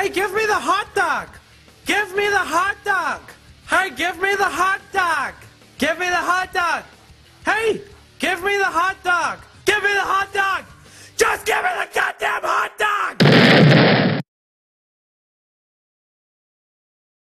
Hey, give me the hot dog! Give me the hot dog! Hey, give me the hot dog! Give me the hot dog! Hey, give me the hot dog! Give me the hot dog! Just give me the